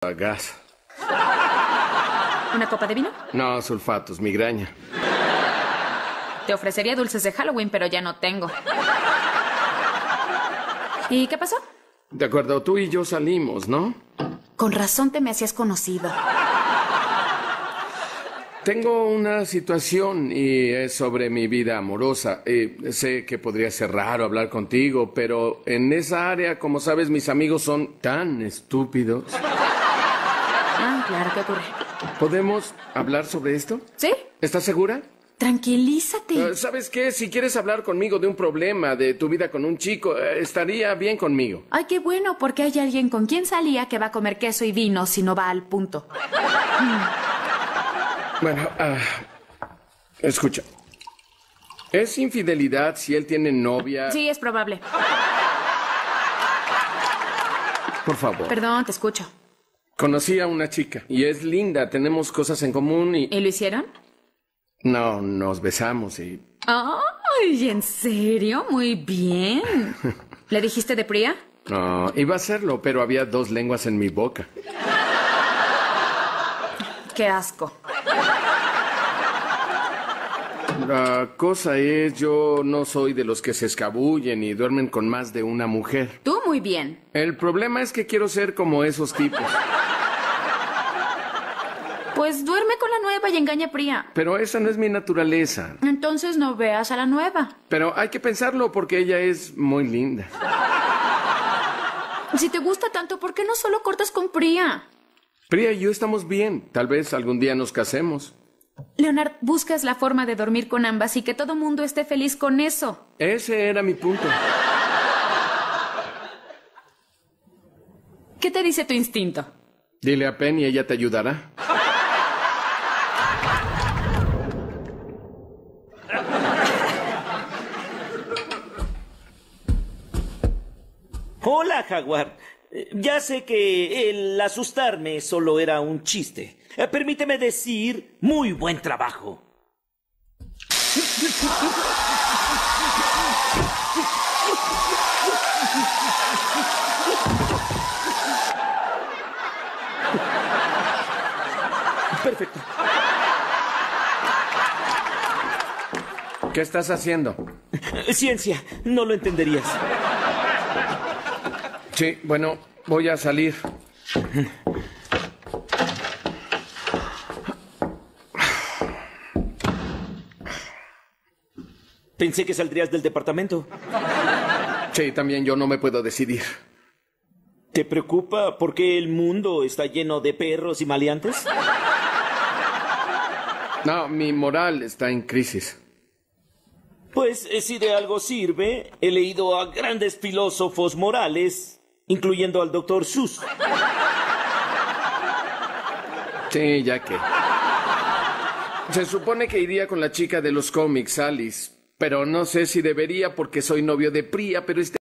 gas. ¿Una copa de vino? No, sulfatos, migraña. Te ofrecería dulces de Halloween, pero ya no tengo. ¿Y qué pasó? De acuerdo, tú y yo salimos, ¿no? Con razón te me hacías conocido. Tengo una situación y es sobre mi vida amorosa. Sé que podría ser raro hablar contigo, pero en esa área, como sabes, mis amigos son tan estúpidos. Ah, claro, ¿qué ocurre? ¿Podemos hablar sobre esto? ¿Sí? ¿Estás segura? Tranquilízate. ¿Sabes qué? Si quieres hablar conmigo de un problema, de tu vida con un chico, estaría bien conmigo. Ay, qué bueno, porque hay alguien con quien salía que va a comer queso y vino si no va al punto. Bueno, escucha. ¿Es infidelidad si él tiene novia? Sí, es probable. Por favor. Perdón, te escucho. Conocí a una chica y es linda, tenemos cosas en común y... ¿Y lo hicieron? No, nos besamos y... Ay, ¿en serio? Muy bien. ¿Le dijiste de Priya? No, iba a hacerlo, pero había 2 lenguas en mi boca. Qué asco. La cosa es, yo no soy de los que se escabullen y duermen con más de una mujer. Tú muy bien. El problema es que quiero ser como esos tipos. Pues duerme con la nueva y engaña a Priya. Pero esa no es mi naturaleza. Entonces no veas a la nueva. Pero hay que pensarlo porque ella es muy linda. Si te gusta tanto, ¿por qué no solo cortas con Priya? Priya y yo estamos bien. Tal vez algún día nos casemos. Leonard, buscas la forma de dormir con ambas y que todo mundo esté feliz con eso. Ese era mi punto. ¿Qué te dice tu instinto? Dile a Penny y ella te ayudará. Hola, Jaguar. Ya sé que el asustarme solo era un chiste. Permíteme decir, muy buen trabajo. Perfecto. ¿Qué estás haciendo? Ciencia, no lo entenderías. Sí, bueno, voy a salir. Pensé que saldrías del departamento. Sí, también yo no me puedo decidir. ¿Te preocupa por qué el mundo está lleno de perros y maleantes? No, mi moral está en crisis. Pues si de algo sirve, he leído a grandes filósofos morales, incluyendo al Dr. Seuss. Sí, ya que... Se supone que iría con la chica de los cómics, Alice, pero no sé si debería porque soy novio de Priya, pero